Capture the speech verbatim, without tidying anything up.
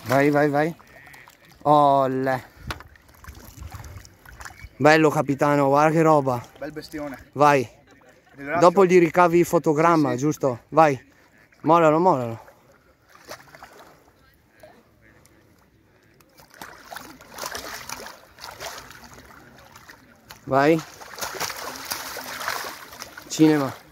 Vai, vai, vai. Olle. Bello capitano, guarda che roba. Bel bestione. Vai. Ringrazio. Dopo gli ricavi il fotogramma, Sì, sì. giusto? Vai. Mollalo, mollalo. Vai. Cinema.